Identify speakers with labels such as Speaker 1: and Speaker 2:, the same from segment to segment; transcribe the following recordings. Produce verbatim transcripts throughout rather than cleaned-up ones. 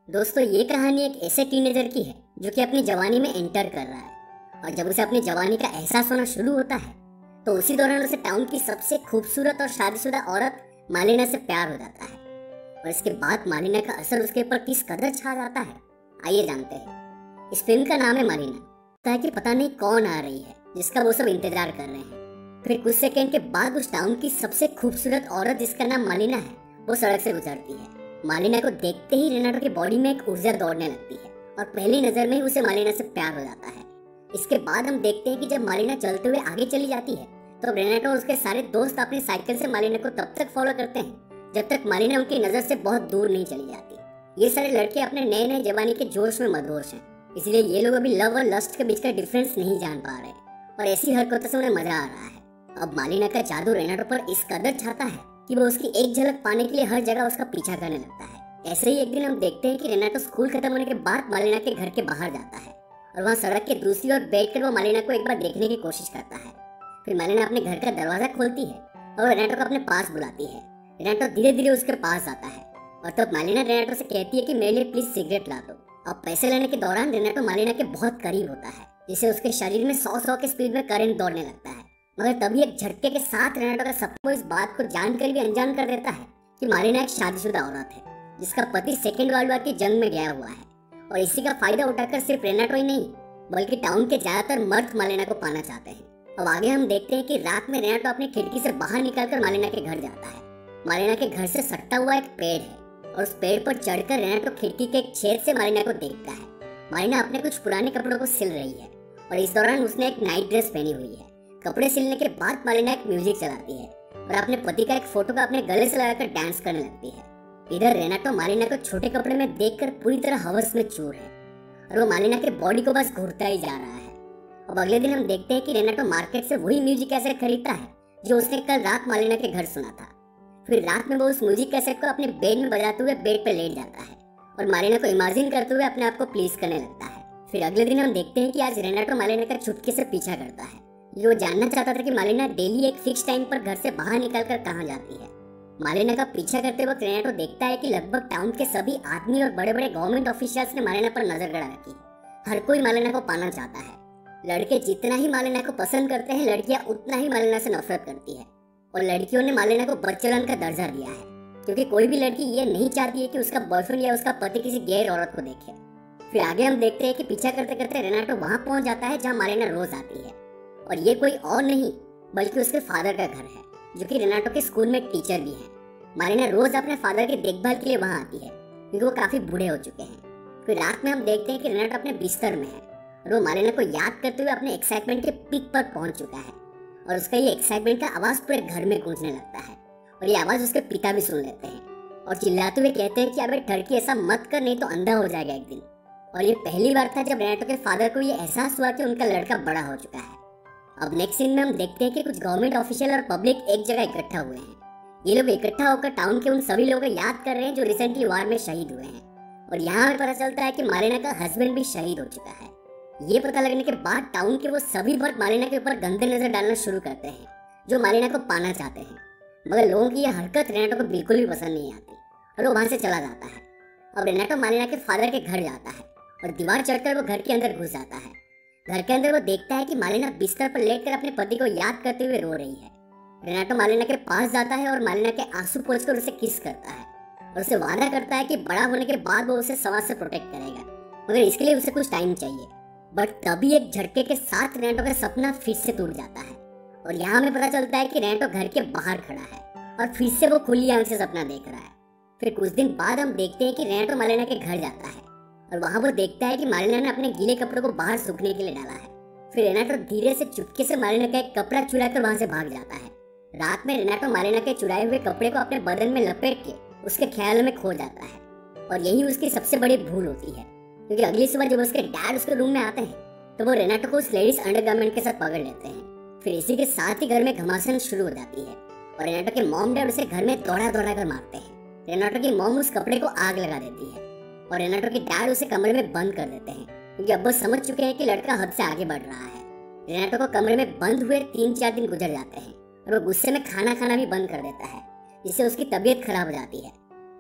Speaker 1: दोस्तों, ये कहानी एक ऐसे टीनेजर की है जो कि अपनी जवानी में एंटर कर रहा है। और जब उसे अपनी जवानी का एहसास होना शुरू होता है तो उसी दौरान उसे टाउन की सबसे खूबसूरत और शादीशुदा औरत मालिना से प्यार हो जाता है। और इसके बाद मालिना का असर उसके ऊपर किस कदर छा जाता है, आइए जानते हैं। इस फिल्म का नाम है मालिना। ताकि कि पता नहीं कौन आ रही है जिसका वो सब इंतजार कर रहे हैं। फिर कुछ सेकंड के बाद उस टाउन की सबसे खूबसूरत औरत जिसका नाम मालिना है वो सड़क से गुजरती है। मालिना को देखते ही रेनाटो की बॉडी में एक ऊर्जा दौड़ने लगती है और पहली नजर में ही उसे मालिना से प्यार हो जाता है। इसके बाद हम देखते हैं कि जब मालिना चलते हुए आगे चली जाती है तो रेनाटो और उसके सारे दोस्त अपनी साइकिल से मालिना को तब तक फॉलो करते हैं जब तक मालिना उनकी नजर से बहुत दूर नहीं चली जाती। ये सारे लड़के अपने नए नए जवानी के जोश में मदहोश हैं, इसलिए ये लोग अभी लव और लस्ट के बीच का डिफरेंस नहीं जान पा रहे और ऐसी हरकतों से उन्हें मजा आ रहा है। अब मालिना का जादू रेनाटो पर इस कदर छाता है कि वो उसकी एक झलक पाने के लिए हर जगह उसका पीछा करने लगता है। ऐसे ही एक दिन हम देखते हैं कि रेनाटो स्कूल खत्म होने के बाद मालिना के घर के बाहर जाता है और वहाँ सड़क के दूसरी ओर बैठकर वो मालिना को एक बार देखने की कोशिश करता है। फिर मालिना अपने घर का दरवाजा खोलती है और रेनाटो को अपने पास बुलाती है। रेनाटो धीरे धीरे उसके पास आता है और तब मालिना रेनाटो से कहती है कि मेरे लिए प्लीज सिगरेट ला दो। अब पैसे लेने के दौरान रेनाटो मालिना के बहुत करीब होता है, जिससे उसके शरीर में सौ सौ के स्पीड में करंट दौड़ने लगता है। मगर तभी एक झटके के साथ रेनाटो का सबको इस बात को जानकर भी अनजान कर देता है कि मालिना एक शादीशुदा औरत है जिसका पति सेकेंड वर्ल्ड वॉर की जंग में गया हुआ है। और इसी का फायदा उठाकर सिर्फ रेनाटो ही नहीं बल्कि टाउन के ज्यादातर मर्द मालिना को पाना चाहते हैं। अब आगे हम देखते हैं कि रात में रेनाटो अपनी खिड़की से बाहर निकलकर मालिना के घर जाता है। मालिना के घर से सटता हुआ एक पेड़ है और उस पेड़ पर चढ़कर रेनाटो खिड़की के एक छेद से मालिना को देखता है। मालिना अपने कुछ पुराने कपड़ों को सिल रही है और इस दौरान उसने एक नाइट ड्रेस पहनी हुई है। कपड़े सिलने के बाद मालिना एक म्यूजिक चलाती है और अपने पति का एक फोटो का अपने गले से लगाकर डांस करने लगती है। इधर रेनाटो मालिना को छोटे कपड़े में देखकर पूरी तरह हवस में चूर है और वो मालिना के बॉडी को बस घूरता ही जा रहा है। अब अगले दिन हम देखते हैं कि रेनाटो मार्केट से वही म्यूजिक कैसेट खरीदता है जो उसने कल रात मालिना के घर सुना था। फिर रात में वो उस म्यूजिक कैसेट को अपने बेड में बजाते हुए बेड पर लेट जाता है और मालिना को इमेजिन करते हुए अपने आप को प्लीज करने लगता है। फिर अगले दिन हम देखते हैं कि आज रेनाटो मालिना का चुटकी से पीछा करता है। ये वो जानना चाहता था कि मालिना डेली एक फिक्स टाइम पर घर से बाहर निकलकर कहाँ जाती है। मालिना का पीछा करते वक्त रेनाटो देखता है कि लगभग टाउन के सभी आदमी और बड़े बड़े गवर्नमेंट ऑफिशियल्स ने मालिना पर नजर गड़ा रखी है। हर कोई मालिना को पाना चाहता है। लड़के जितना ही मालिना को पसंद करते हैं, लड़कियां उतना ही मालिना से नफरत करती है और लड़कियों ने मालिना को बदचलन का दर्जा दिया है, क्योंकि कोई भी लड़की ये नहीं चाहती है कि उसका बॉयफ्रेंड या उसका पति किसी गैर औरत को देखे। फिर आगे हम देखते हैं कि पीछा करते करते रेनाटो वहां पहुंच जाता है जहां मालिना रोज आती है और ये कोई और नहीं बल्कि उसके फादर का घर है, जो कि रेनाटो के स्कूल में टीचर भी है। मालिना रोज अपने फादर की देखभाल के लिए वहां आती है क्योंकि वो काफी बूढ़े हो चुके हैं। फिर रात में हम देखते हैं कि रेनाटो अपने बिस्तर में है और वो मालिना को याद करते हुए अपने एक्साइटमेंट के पीक पर पहुंच चुका है और उसका ये एक्साइटमेंट का आवाज पूरे घर में गूंजने लगता है और ये आवाज उसके पिता भी सुन लेते हैं और चिल्लाते हुए कहते हैं कि अबे ठरकी, ऐसा मत कर नहीं तो अंधा हो जाएगा एक दिन। और ये पहली बार था जब रेनाटो के फादर को ये एहसास हुआ कि उनका लड़का बड़ा हो चुका है। अब नेक्स्ट सीन में हम देखते हैं कि कुछ गवर्नमेंट ऑफिशियल और पब्लिक एक जगह इकट्ठा हुए हैं। ये लोग इकट्ठा होकर टाउन के उन सभी लोगों को याद कर रहे हैं जो रिसेंटली वार में शहीद हुए हैं। और यहाँ हमें पता चलता है कि मालिना का हस्बैंड भी शहीद हो चुका है। ये पता लगने के बाद टाउन के वो सभी मर्द मालिना के ऊपर गंदे नजर डालना शुरू करते हैं जो मालिना को पाना चाहते हैं। मगर लोगों की यह हरकत रेनाटो को बिल्कुल भी पसंद नहीं आती और वो वहां से चला जाता है। अब रेनाटो मालिना के फादर के घर जाता है और दीवार चढ़कर वो घर के अंदर घुस जाता है। घर के अंदर वो देखता है कि मालिना बिस्तर पर लेटकर अपने पति को याद करते हुए रो रही है। रेनाटो मालिना के पास जाता है और मालिना के आंसू पोंछकर उसे किस करता है और उसे वादा करता है कि बड़ा होने के बाद वो उसे समाज से प्रोटेक्ट करेगा, मगर इसके लिए उसे कुछ टाइम चाहिए। बट तभी एक झटके के साथ रेनाटो का सपना फिर से टूट जाता है और यहाँ हमें पता चलता है कि रेनाटो घर के बाहर खड़ा है और फिर से वो खुली आंख से सपना देख रहा है। फिर कुछ दिन बाद हम देखते हैं कि रेनाटो मालिना के घर जाता है और वहाँ वो देखता है कि मालिना ने अपने गीले कपड़ों को बाहर सूखने के लिए डाला है। फिर रेनाटो धीरे से चुपके से मालिना का एक कपड़ा चुराकर वहाँ से भाग जाता है। रात में रेनाटो मालिना के चुराए हुए कपड़े को अपने बदन में लपेट के उसके ख्याल में खो जाता है और यही उसकी सबसे बड़ी भूल होती है, क्योंकि अगली सुबह जब उसके डैड उसके रूम में आते हैं तो वो रेनाटो को उस लेडीज अंडरगारमेंट के साथ पकड़ लेते हैं। फिर इसी के साथ ही घर में घमासान शुरू हो जाती है और रेनाटो के मॉम डैड उसे घर में दौड़ा दौड़ा कर मारते हैं। रेनाटो की मॉम उस कपड़े को आग लगा देती है और रेनाटो के डैड उसे कमरे में बंद कर देते हैं क्योंकि अब वो समझ चुके हैं कि लड़का हद से आगे बढ़ रहा है। रेनाटो को कमरे में बंद हुए तीन चार दिन गुजर जाते हैं और वो गुस्से में खाना खाना भी बंद कर देता है, जिससे उसकी तबीयत खराब हो जाती है।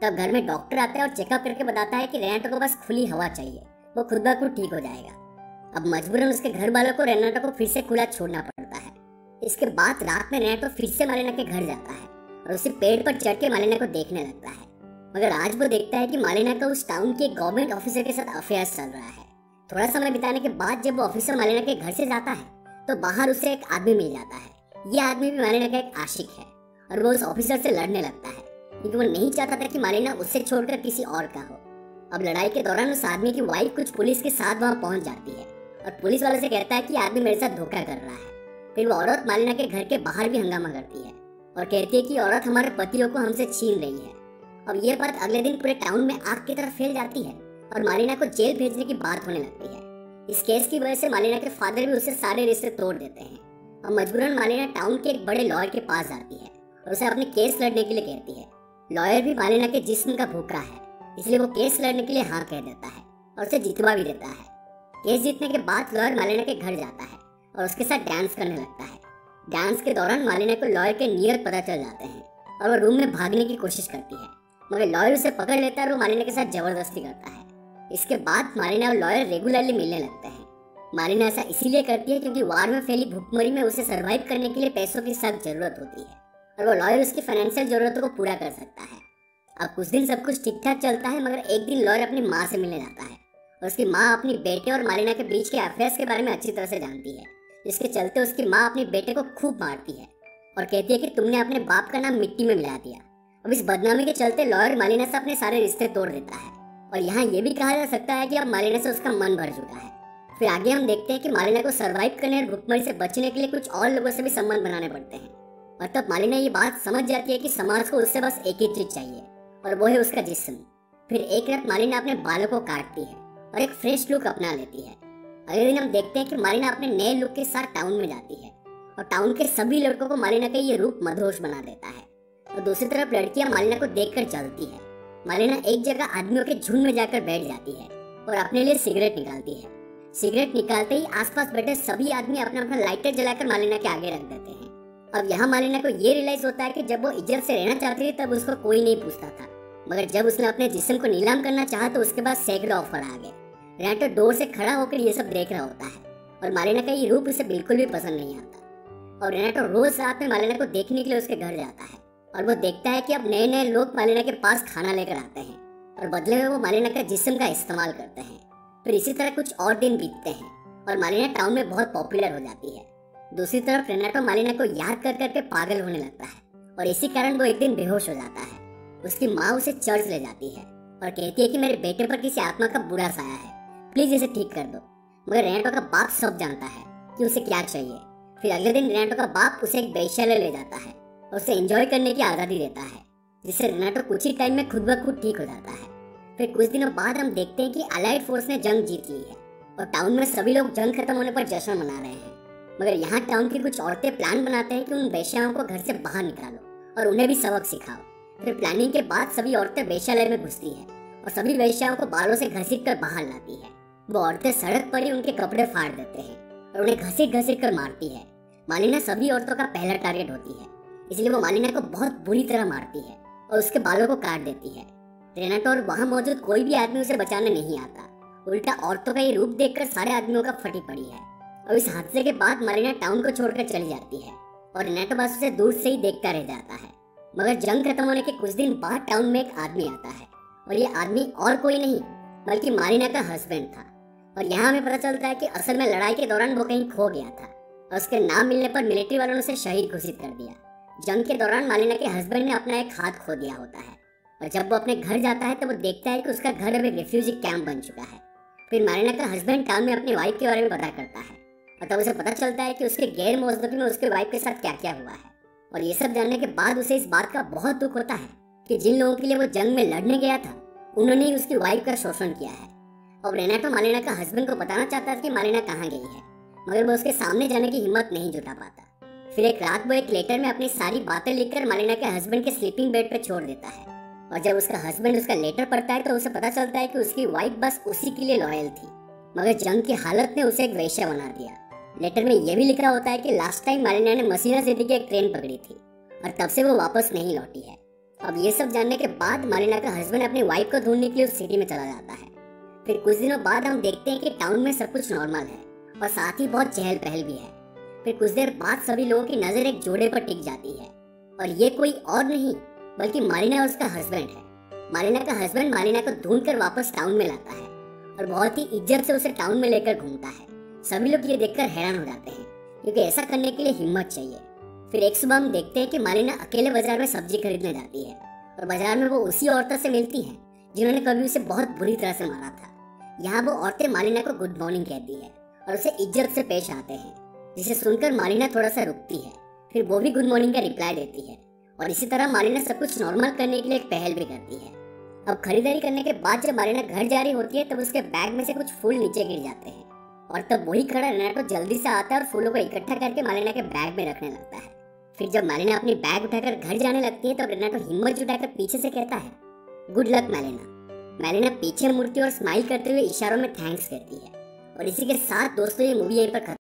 Speaker 1: तब घर में डॉक्टर आता है और चेकअप करके बताता है कि रेनाटो को बस खुली हवा चाहिए, वो खुद ब खुद ठीक हो जाएगा। अब मजबूरन उसके घर वालों को रेनाटो को फिर से खुला छोड़ना पड़ता है। इसके बाद रात में रेनाटो फिर से मालेना के घर जाता है और उसी पेड़ पर चढ़ के मालेना को देखने लगता है। मगर आज वो देखता है कि मालेना का उस टाउन के गवर्नमेंट ऑफिसर के साथ अफेयर चल रहा है। थोड़ा समय बिताने के बाद जब वो ऑफिसर मालेना के घर से जाता है तो बाहर उसे एक आदमी मिल जाता है। ये आदमी भी मालेना का एक आशिक है और वो उस ऑफिसर से लड़ने लगता है क्योंकि वो नहीं चाहता था कि मालेना उससे छोड़कर किसी और का हो। अब लड़ाई के दौरान उस आदमी की वाइफ कुछ पुलिस के साथ वहां पहुंच जाती है और पुलिस वाले से कहता है कि आदमी मेरे साथ धोखा कर रहा है। फिर वो औरत मालेना के घर के बाहर भी हंगामा करती है और कहती है कि औरत हमारे पतियों को हमसे छीन रही है। अब ये बात अगले दिन पूरे टाउन में आग की तरह फैल जाती है और मालेना को जेल भेजने की बात होने लगती है। इस केस की वजह से मालेना के फादर भी उससे सारे रिश्ते तोड़ देते हैं और मजबूरन मालेना टाउन के एक बड़े लॉयर के पास जाती है और उसे अपने केस लड़ने के लिए कहती है। लॉयर भी मालेना के जिस्म का भूखा है, इसलिए वो केस लड़ने के लिए हाँ कह देता है और उसे जितवा भी देता है। केस जीतने के बाद लॉयर मालेना के घर जाता है और उसके साथ डांस करने लगता है। डांस के दौरान मालेना को लॉयर के नियत पता चल जाते हैं और वो रूम में भागने की कोशिश करती है, मगर लॉयर उसे पकड़ लेता है और वो मालेना के साथ जबरदस्ती करता है। इसके बाद मालेना और लॉयर रेगुलरली मिलने लगते हैं। मालेना ऐसा इसीलिए करती है क्योंकि वार में फैली भूखमरी में उसे सरवाइव करने के लिए पैसों की सख्त जरूरत होती है और वो लॉयर उसकी फाइनेंशियल जरूरतों को पूरा कर सकता है। अब कुछ दिन सब कुछ ठीक ठाक चलता है, मगर एक दिन लॉयर अपनी माँ से मिलने जाता है और उसकी माँ अपनी बेटे और मालेना के बीच के अफेयर्स के बारे में अच्छी तरह से जानती है, जिसके चलते उसकी माँ अपने बेटे को खूब मारती है और कहती है कि तुमने अपने बाप का नाम मिट्टी में मिला दिया। अब इस बदनामी के चलते लॉयर मालेना से अपने सारे रिश्ते तोड़ देता है और यहाँ ये भी कहा जा सकता है कि अब मालेना से उसका मन भर चुका है। फिर आगे हम देखते हैं कि मालेना को सरवाइव करने और भुखमरी से बचने के लिए कुछ और लोगों से भी संबंध बनाने पड़ते हैं और तब मालेना ये बात समझ जाती है कि समाज को उससे बस एक ही चीज चाहिए और वो है उसका जिस्म। फिर एक रात मालेना अपने बालों को काटती है और एक फ्रेश लुक अपना लेती है। अगले दिन हम देखते हैं कि मालेना अपने नए लुक के साथ टाउन में जाती है और टाउन के सभी लड़कों को मालेना का ये रूप मदहोश बना देता है और दूसरी तरफ लड़कियां मालेना को देखकर जलती है। मालेना एक जगह आदमियों के झुंड में जाकर बैठ जाती है और अपने लिए सिगरेट निकालती है। सिगरेट निकालते ही आसपास बैठे सभी आदमी अपना अपना लाइटर जलाकर मालेना के आगे रख देते हैं। अब यहाँ मालेना को ये रियलाइज होता है कि जब वो इज्जत से रहना चाहती थी तब उसको कोई नहीं पूछता था, मगर जब उसने अपने जिस्म को नीलाम करना चाहा तो उसके पास सैकड़ों ऑफर आ गए। रेनाटो डोर से खड़ा होकर ये सब देख रहा होता है और मालेना का ये रूप उसे बिल्कुल भी पसंद नहीं आता और रेनाटो रोज रात में मालेना को देखने के लिए उसके घर जाता है और वो देखता है कि अब नए नए लोग मालेना के पास खाना लेकर आते हैं और बदले में वो मालेना का जिस्म का इस्तेमाल करते हैं। फिर इसी तरह कुछ और दिन बीतते हैं और मालेना टाउन में बहुत पॉपुलर हो जाती है। दूसरी तरफ रेनाटो मालेना को याद कर करके पागल होने लगता है और इसी कारण वो एक दिन बेहोश हो जाता है। उसकी माँ उसे चर्च ले जाती है और कहती है कि मेरे बेटे पर किसी आत्मा का बुरा साया है, प्लीज इसे ठीक कर दो। मगर रेनाटो का बाप सब जानता है कि उसे क्या चाहिए। फिर अगले दिन रेनाटो का बाप उसे एक वेश्यालय ले जाता है और उसे एंजॉय करने की आज़ादी देता है, जिससे रेनाटो कुछ ही टाइम में खुद ब खुद ठीक हो जाता है। फिर कुछ दिनों बाद हम देखते हैं कि अलाइड फोर्स ने जंग जीत ली है और टाउन में सभी लोग जंग खत्म होने पर जश्न मना रहे हैं। मगर यहाँ टाउन की कुछ औरतें प्लान बनाते हैं कि उन वेश्याओं को घर से बाहर निकालो और उन्हें भी सबक सिखाओ। फिर प्लानिंग के बाद सभी औरतें वेश्यालय में घुसती है और सभी वेश्याओं को बालों से घसीट कर बाहर लाती है। वो औरतें सड़क पर ही उनके कपड़े फाड़ देते हैं और उन्हें घसीट घसीट कर मारती है। मालिना सभी औरतों का पहला टारगेट होती है, इसलिए वो मालिना को बहुत बुरी तरह मारती है और उसके बालों को काट देती है। रेनाटो और वहाँ मौजूद कोई भी आदमी उसे बचाने नहीं आता। उल्टा औरतों का ये रूप देखकर सारे आदमियों का फटी पड़ी है और इस हादसे के बाद मालिना टाउन को छोड़कर चली जाती है और रेनाटो बस उसे दूर से ही देखता रह जाता है। मगर जंग खत्म होने के कुछ दिन बाद टाउन में एक आदमी आता है और ये आदमी और कोई नहीं बल्कि मालिना का हस्बैंड था। और यहाँ हमें पता चलता है कि असल में लड़ाई के दौरान वो कहीं खो गया था और उसके नाम मिलने पर मिलिट्री वालों ने उसे शहीद घोषित कर दिया। जंग के दौरान मालिना के हस्बैंड ने अपना एक हाथ खो दिया होता है और जब वो अपने घर जाता है तो वो देखता है कि उसका घर अब एक रेफ्यूजी कैंप बन चुका है। फिर मालिना का हस्बैंड टाउन में अपनी वाइफ के बारे में पता करता है और तब उसे पता चलता है कि उसके गैर मौजूदगी में उसके वाइफ के साथ क्या क्या हुआ है। और ये सब जानने के बाद उसे इस बात का बहुत दुख होता है कि जिन लोगों के लिए वो जंग में लड़ने गया था उन्होंने ही उसकी वाइफ का शोषण किया है। और रेनाटो मालिना का हस्बैंड को बताना चाहता था कि मालिना कहाँ गई है, मगर वो उसके सामने जाने की हिम्मत नहीं जुटा पाता। फिर एक रात वो एक लेटर में अपनी सारी बातें लिखकर मालिना के हस्बैंड के स्लीपिंग बेड पे छोड़ देता है और जब उसका हस्बैंड उसका लेटर पढ़ता है तो उसे पता चलता है कि उसकी वाइफ बस उसी के लिए लॉयल थी, मगर जंग की हालत ने उसे एक वेश्या बना दिया। लेटर में यह भी लिखा होता है कि लास्ट टाइम मालिना ने मसीना सिटी की एक ट्रेन पकड़ी थी और तब से वो वापस नहीं लौटी है। अब ये सब जानने के बाद मारिना का हस्बैंड अपनी वाइफ को ढूंढने के लिए उस सिटी में चला जाता है। फिर कुछ दिनों बाद हम देखते हैं कि टाउन में सब कुछ नॉर्मल है और साथ ही बहुत चहल पहल भी है। फिर कुछ देर बाद सभी लोगों की नजर एक जोड़े पर टिक जाती है और ये कोई और नहीं बल्कि मारिना और उसका हस्बैंड है। मारिना का हस्बैंड मारिना को ढूंढकर वापस टाउन में लाता है और बहुत ही इज्जत से उसे टाउन में लेकर घूमता है। सभी लोग ये देखकर हैरान हो जाते हैं क्योंकि ऐसा करने के लिए हिम्मत चाहिए। फिर एक सुबह हम देखते हैं कि मारिना अकेले बाजार में सब्जी खरीदने जाती है और बाजार में वो उसी औरतों से मिलती है जिन्होंने कभी उसे बहुत बुरी तरह से मारा था। यहाँ वो औरतें मारिना को गुड मॉर्निंग कहती है और उसे इज्जत से पेश आते हैं, जिसे सुनकर मारिना थोड़ा सा रुकती है। फिर वो भी गुड मॉर्निंग का रिप्लाई देती है और इसी तरह मारिना सब कुछ नॉर्मल करने के लिए एक पहल भी करती है। अब खरीदारी करने के बाद जब मारिना घर जा रही होती है तब उसके बैग में से कुछ फूल नीचे गिर जाते हैं और तब वही खड़ा रेनाटो जल्दी से आता है और फूलों को इकट्ठा करके मारिना के बैग में रखने लगता है। फिर जब मारिना अपनी बैग उठाकर घर जाने लगती है तब रेनाटो हिम्मत जुटाकर पीछे से कहता है, गुड लक मारिना। मारिना पीछे मुड़ती है और स्माइल करते हुए इशारों में थैंक्स कहती है। और इसी के साथ दोस्तों ये मूवी यहीं पर खत्म